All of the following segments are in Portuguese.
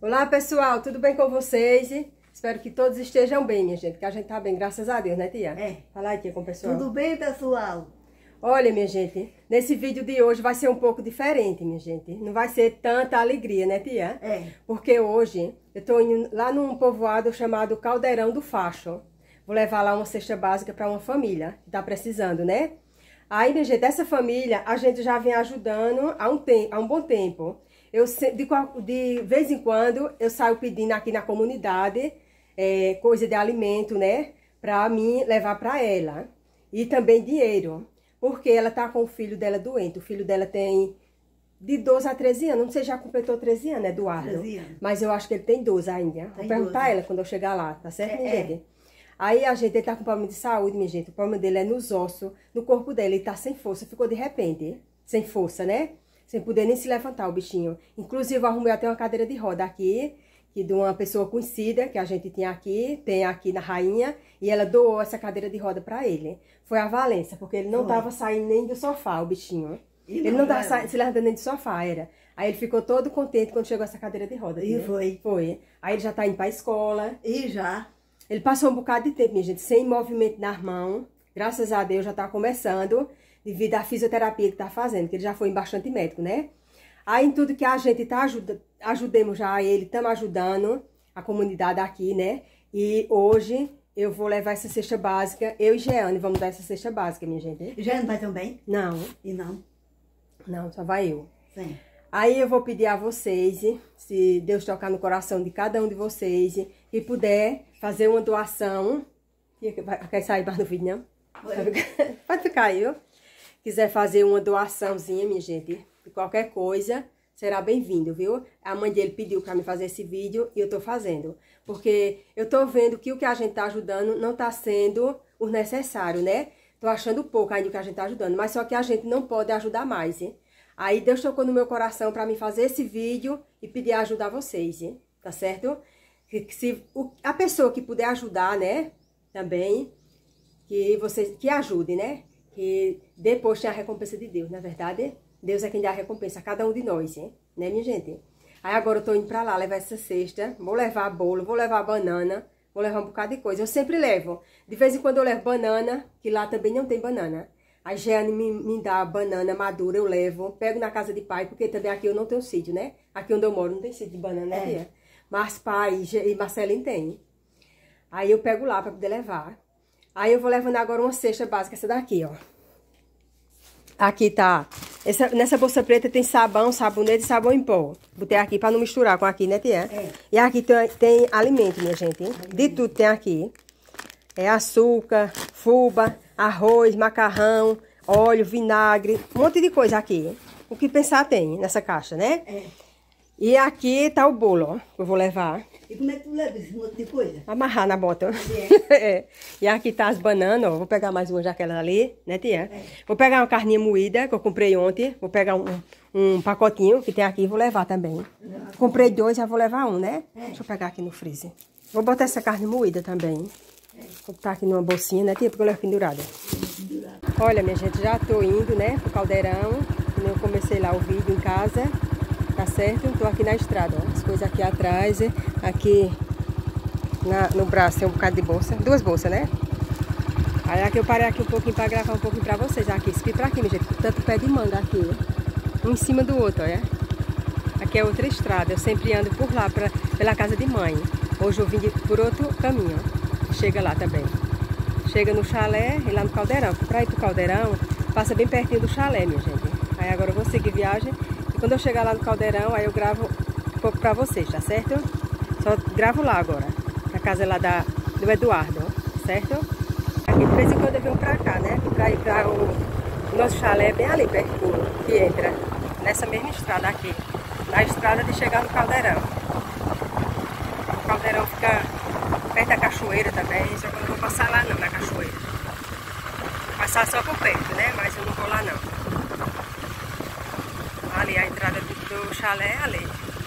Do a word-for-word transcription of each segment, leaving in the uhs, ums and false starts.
Olá pessoal, tudo bem com vocês? Espero que todos estejam bem, minha gente, que a gente tá bem, graças a Deus, né tia? É. Fala aí, tia, com o pessoal. Tudo bem, pessoal? Olha, minha gente, nesse vídeo de hoje vai ser um pouco diferente, minha gente. Não vai ser tanta alegria, né tia? É. Porque hoje eu tô indo lá num povoado chamado Caldeirão do Facho. Vou levar lá uma cesta básica para uma família que tá precisando, né? Aí, minha gente, essa família a gente já vem ajudando há um, tempo, há um bom tempo. Eu, de, de vez em quando, eu saio pedindo aqui na comunidade é, coisa de alimento, né? Pra mim levar pra ela. E também dinheiro. Porque ela tá com o filho dela doente. O filho dela tem de doze a treze anos. Não sei se já completou treze anos, Eduardo? treze anos. Mas eu acho que ele tem doze ainda. Vou perguntar a ela quando eu chegar lá, tá certo, minha É, gente? Aí a gente, ele tá com problema de saúde, minha gente. O problema dele é nos ossos, no corpo dele. Ele tá sem força. Ficou de repente, sem força, né? Sem poder nem se levantar o bichinho. Inclusive, eu arrumei até uma cadeira de roda aqui, que de uma pessoa conhecida, que a gente tinha aqui, tem aqui na Rainha, e ela doou essa cadeira de roda pra ele. Foi a Valência, porque ele não Foi. tava saindo nem do sofá, o bichinho. E ele não não tava era? sa se levantando nem do sofá, era. Aí ele ficou todo contente quando chegou essa cadeira de roda. E né? foi. Foi. Aí ele já tá indo pra escola. E já. Ele passou um bocado de tempo, minha gente, sem movimento nas mãos. Graças a Deus já tá começando, devido à fisioterapia que tá fazendo, que ele já foi em bastante médico, né? Aí em tudo que a gente tá ajuda, ajudemos já ele, estamos ajudando a comunidade aqui, né? E hoje eu vou levar essa cesta básica, eu e Jeane vamos dar essa cesta básica, minha gente. Já não vai também? Não, E não? não, só vai eu. Sim. Aí eu vou pedir a vocês, se Deus tocar no coração de cada um de vocês, e puder fazer uma doação. Quer sair mais no vídeo, não? Oi. Pode ficar aí, viu? Quiser fazer uma doaçãozinha, minha gente, de qualquer coisa, será bem-vindo, viu? A mãe dele pediu pra mim fazer esse vídeo e eu tô fazendo. Porque eu tô vendo que o que a gente tá ajudando não tá sendo o necessário, né? Tô achando pouco ainda o que a gente tá ajudando, mas só que a gente não pode ajudar mais, hein? Aí Deus tocou no meu coração pra mim fazer esse vídeo e pedir ajuda a vocês, hein? Tá certo? Que, que se o, a pessoa que puder ajudar, né? Também, que vocês, que ajude, né? Que depois tem a recompensa de Deus, não é verdade? Deus é quem dá a recompensa a cada um de nós, hein? Né, minha gente? Aí agora eu tô indo pra lá levar essa cesta, vou levar bolo, vou levar banana, vou levar um bocado de coisa. Eu sempre levo. De vez em quando eu levo banana, que lá também não tem banana. A Jeane me, me dá banana madura, eu levo, pego na casa de pai, porque também aqui eu não tenho sítio, né? Aqui onde eu moro não tem sítio de banana, né, tia? Mas pai e Marcelinho tem. Aí eu pego lá pra poder levar. Aí eu vou levando agora uma cesta básica, essa daqui, ó. Aqui tá. Essa, nessa bolsa preta tem sabão, sabonete e sabão em pó. Botei aqui pra não misturar com aqui, né, tia? É. E aqui tem, tem alimento, minha gente. Hein? De tudo tem aqui. É açúcar, fubá, arroz, macarrão, óleo, vinagre. Um monte de coisa aqui. Hein? O que pensar tem nessa caixa, né? É. E aqui tá o bolo, ó. Que eu vou levar. E como é que tu leva esse monte de coisa? Amarrar na bota. É. É. E aqui tá as bananas, ó. Vou pegar mais uma jaquela ali, né, tia? É. Vou pegar uma carninha moída, que eu comprei ontem. Vou pegar um, um pacotinho que tem aqui e vou levar também. Comprei dois, já vou levar um, né? É. Deixa eu pegar aqui no freezer. Vou botar essa carne moída também. Vou botar aqui numa bolsinha, né, tia? Porque eu levo pendurada. Olha, minha gente, já tô indo, né, pro caldeirão. Eu comecei lá o vídeo em casa. Tá certo? Tô aqui na estrada, ó. As coisas aqui atrás, aqui na, no braço tem um bocado de bolsa, duas bolsas, né? Aí aqui eu parei aqui um pouquinho pra gravar um pouquinho pra vocês. Aqui, esse aqui pra aqui, minha gente, tanto pé de manga aqui, ó. Um em cima do outro, olha. Aqui é outra estrada, eu sempre ando por lá, pra, pela casa de mãe. Hoje eu vim de, por outro caminho, ó. Chega lá também. Chega no chalé e lá no caldeirão. Pra ir pro caldeirão, passa bem pertinho do chalé, minha gente. Aí agora eu vou seguir viagem. Quando eu chegar lá no caldeirão, aí eu gravo um pouco pra vocês, tá certo? Só gravo lá agora, na casa lá da, do Eduardo, certo? Aqui de vez em quando eu venho pra cá, né? Pra ir pra o, o nosso chalé bem ali pertinho, que entra nessa mesma estrada aqui. Na estrada de chegar no caldeirão. O caldeirão fica perto da cachoeira também, só que eu não vou passar lá não, na cachoeira. Vou passar só por perto, né? Mas eu não vou lá não. Ali, a entrada do, do chalé é ali.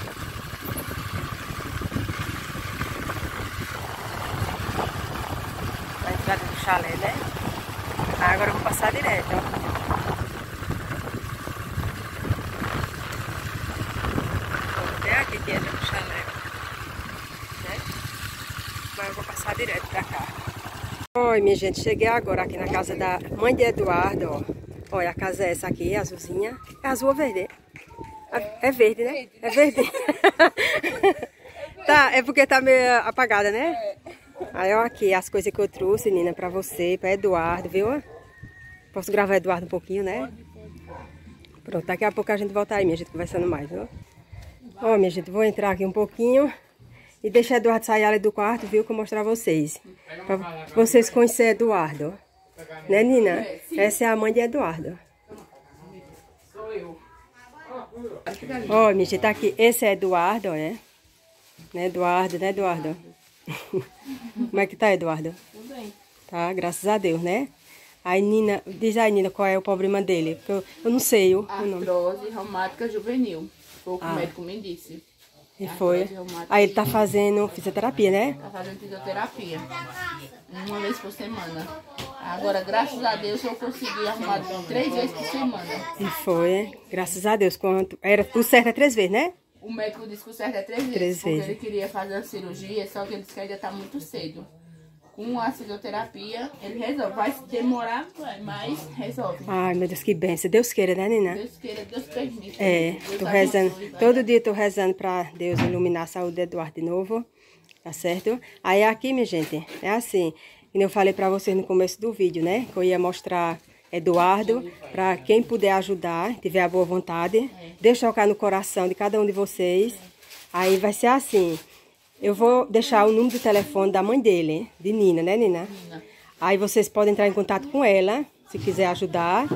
A entrada do chalé, né? Ah, agora eu vou passar direto, ó. Até aqui que entra no chalé. passar direto pra cá. Oi, minha gente, cheguei agora aqui na casa da mãe de Eduardo, ó. Olha, a casa é essa aqui, azulzinha. É azul ou verde? É verde, né? É verde. Tá, é porque tá meio apagada, né? Aí, ó, aqui as coisas que eu trouxe, Nina, pra você, pra Eduardo, viu? Posso gravar Eduardo um pouquinho, né? Pronto, daqui a pouco a gente volta aí, minha gente, conversando mais, viu? Ó, minha gente, vou entrar aqui um pouquinho e deixar Eduardo sair ali do quarto, viu? Que eu vou mostrar a vocês. Pra vocês conhecerem Eduardo. Né, Nina? Essa é a mãe de Eduardo. Sou eu. Ó, minha gente, tá aqui. Esse é Eduardo, ó, né? Né, Eduardo, né, Eduardo? Como é que tá, Eduardo? Tudo bem. Tá, graças a Deus, né? Aí, Nina, diz aí, Nina, qual é o problema dele? Porque eu, eu não sei o, o nome. Artrose reumática juvenil. Foi o que Ah. o médico me disse. E foi. Artrose reumática Aí ele tá fazendo fisioterapia, né? Tá fazendo fisioterapia. Uma vez por semana. Agora, graças a Deus, eu consegui arrumar três vezes por semana. E foi, graças a Deus. Quanto... Era, o certo é três vezes, né? O médico disse que o certo é três vezes. Três porque vezes. ele queria fazer a cirurgia, só que ele disse que ainda tá muito cedo. Com a fisioterapia, ele resolve. Vai demorar, mas resolve. Ai, meu Deus, que bênção. Deus queira, né, Nina? Deus queira, Deus permita. É, Deus tô rezando, abençoe, vai todo dar. dia tô rezando pra Deus iluminar a saúde do Eduardo de novo, tá certo? Aí aqui, minha gente, é assim, como eu falei pra vocês no começo do vídeo, né? Que eu ia mostrar Eduardo, pra quem puder ajudar, tiver a boa vontade, Deus tocar no coração de cada um de vocês. Aí vai ser assim, eu vou deixar o número de telefone da mãe dele, de Nina, né, Nina? Nina. Aí vocês podem entrar em contato com ela, se quiser ajudar.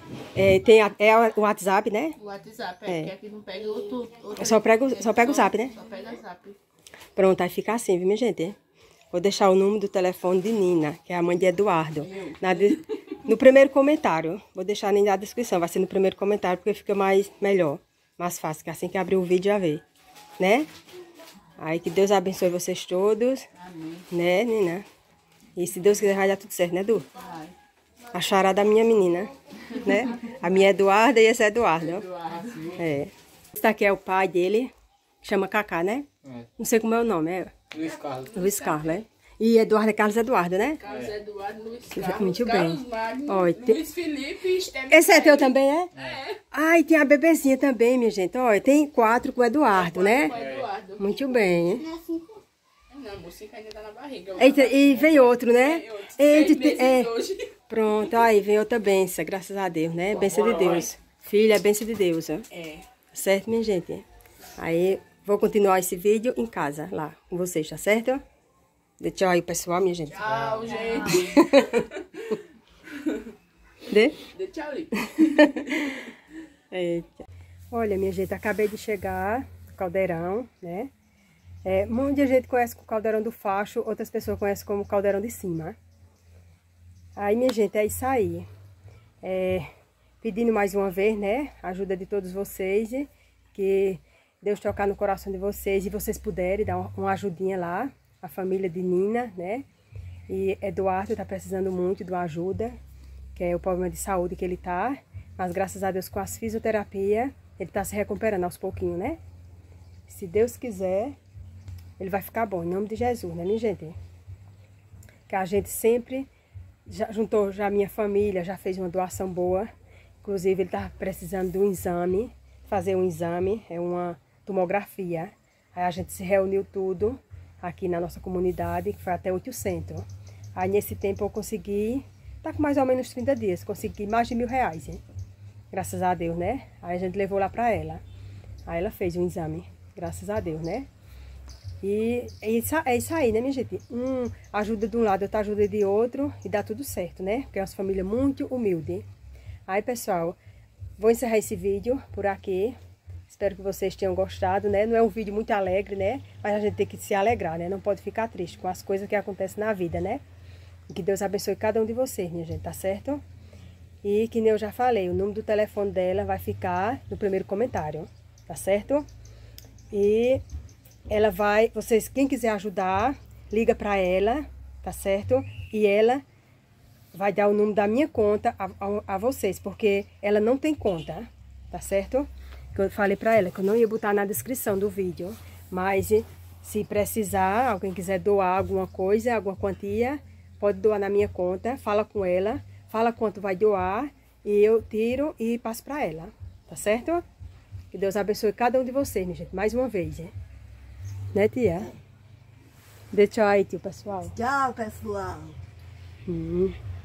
É, tem a, é o WhatsApp, né? O WhatsApp, é, É. porque aqui não pega outro... outro Só pega o- só pega o zap, né? Só pega o zap. Pronto, aí fica assim, viu, minha gente? Vou deixar o número do telefone de Nina, que é a mãe de Eduardo. Na de- no primeiro comentário. Vou deixar nem na descrição, vai ser no primeiro comentário, porque fica mais melhor, mais fácil, que assim que abrir o vídeo já vê. Né? Aí que Deus abençoe vocês todos. Amém. Né, Nina? E se Deus quiser vai dar tudo certo, né, Edu? Vai. A charada da minha menina, né? A minha é Eduarda e esse é Eduardo. Eduardo. É. Esse aqui é o pai dele, que chama Cacá, né? É. Não sei como é o nome, é Luiz Carlos. Luiz Carlos, né? E Eduardo é Carlos Eduardo, né? Carlos Eduardo, Luiz Muito Carlos, bem. Carlos Magno, Olha, tem- Luiz Felipe e Estevão. Esse é teu também, é? É. Ai, tem a bebezinha também, minha gente. Olha, tem quatro com o Eduardo, Com né? Eduardo. Muito bem. Não, a mocinha ainda tá na barriga. Eita, e vem outro, né? Tem outro, Eita, seis te- meses é. hoje. Pronto, aí vem outra benção, graças a Deus, né? Benção de Deus. Filha, benção de Deus, ó. É. Certo, minha gente? Aí, vou continuar esse vídeo em casa, lá, com vocês, tá certo? Dê tchau aí, pessoal, minha gente. Tchau, gente. Dê? Dê tchau, Lipe. Eita. Olha, minha gente, acabei de chegar no Caldeirão, né? É, muita gente conhece como Caldeirão do Facho, outras pessoas conhecem como Caldeirão de Cima. Aí, minha gente, é isso aí. É, pedindo mais uma vez, né? A ajuda de todos vocês, que Deus tocar no coração de vocês e vocês puderem dar uma- uma ajudinha lá, a família de Nina, né? E Eduardo tá precisando muito de uma ajuda, que é o problema de saúde que ele tá. Mas graças a Deus, com as fisioterapia, ele tá se recuperando aos pouquinhos, né? Se Deus quiser, ele vai ficar bom, em nome de Jesus, né, minha gente? Que a gente sempre já juntou, já a minha família já fez uma doação boa. Inclusive, ele tá precisando de um exame, fazer um exame, é uma tomografia. Aí a gente se reuniu tudo aqui na nossa comunidade, que foi até oitocentos. Aí nesse tempo eu consegui, tá com mais ou menos trinta dias, consegui mais de mil reais, hein? Graças a Deus, né? Aí a gente levou lá pra ela. Aí ela fez um exame, graças a Deus, né? E é isso, é isso aí, né, minha gente? Um ajuda de um lado, outra ajuda de outro e dá tudo certo, né? Porque é uma família muito humilde. Aí, pessoal, vou encerrar esse vídeo por aqui. Espero que vocês tenham gostado, né? Não é um vídeo muito alegre, né? Mas a gente tem que se alegrar, né? Não pode ficar triste com as coisas que acontecem na vida, né? E que Deus abençoe cada um de vocês, minha gente, tá certo? E que nem eu já falei, o número do telefone dela vai ficar no primeiro comentário, tá certo? E ela vai, vocês, quem quiser ajudar, liga pra ela, tá certo? E ela vai dar o número da minha conta a, a, a vocês, porque ela não tem conta, tá certo? Que eu falei pra ela que eu não ia botar na descrição do vídeo, mas Se precisar, alguém quiser doar alguma coisa, alguma quantia, pode doar na minha conta, fala com ela, fala quanto vai doar e eu tiro e passo para ela, tá certo? Que Deus abençoe cada um de vocês, minha gente, mais uma vez, né? Né, tia? Dê tchau aí, tio, pessoal. Tchau, pessoal. Hum.